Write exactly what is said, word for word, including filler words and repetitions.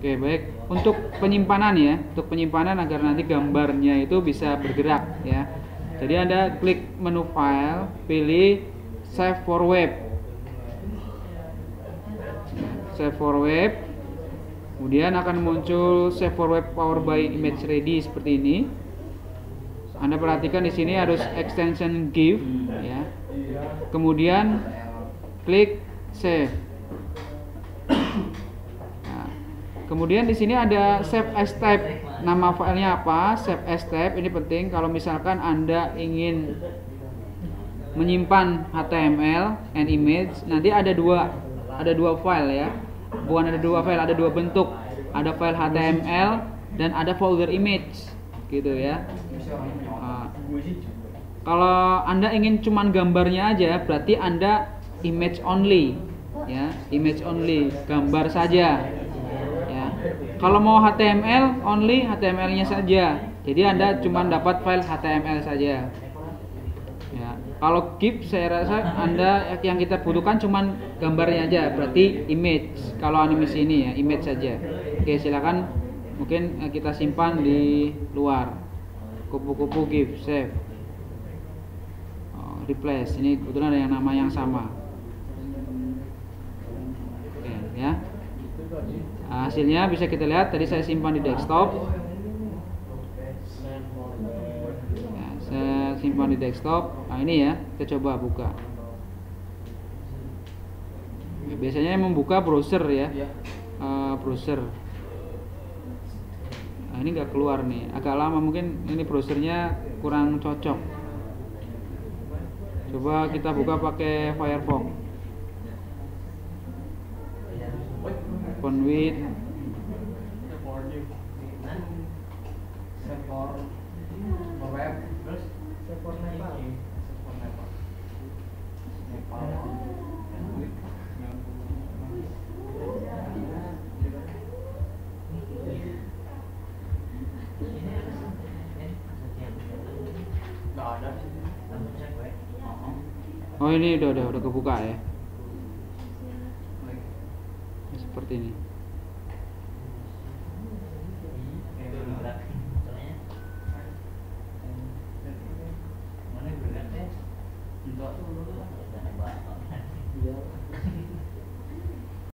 Oke, baik. Untuk penyimpanan ya, untuk penyimpanan agar nanti gambarnya itu bisa bergerak ya. Jadi Anda klik menu file, pilih save for web. Save for web. Kemudian akan muncul save for web power by image ready seperti ini. Anda perhatikan di sini harus extension GIF ya. Kemudian klik save. Nah, kemudian di sini ada save as type. Nama filenya apa? Save as type. Ini penting kalau misalkan Anda ingin menyimpan H T M L and image, nanti ada dua ada dua file ya. Bukan ada dua file, ada dua bentuk. Ada file H T M L dan ada folder image gitu ya. Nah, kalau Anda ingin cuman gambarnya aja, berarti Anda image only ya, image only, gambar saja ya. Kalau mau H T M L only, H T M L-nya saja. Jadi Anda cuma dapat file H T M L saja ya. Kalau GIF saya rasa Anda yang kita butuhkan cuma gambarnya aja, berarti image. Kalau animasi ini ya, image saja. Oke, silakan mungkin kita simpan di luar. Kupu-kupu GIF, save. Oh, replace. Ini kebetulan ada yang nama yang sama. Oke, ya. Nah, hasilnya bisa kita lihat. Tadi saya simpan di desktop. Ya, saya simpan di desktop. Nah, ini ya, kita coba buka. Ya, biasanya yang membuka browser ya, uh, browser. Nah, ini nggak keluar nih, agak lama, mungkin ini browsernya kurang cocok. Coba kita buka pakai Firefox. Open with Oh, ini udah udah udah kebuka ya. Seperti ini.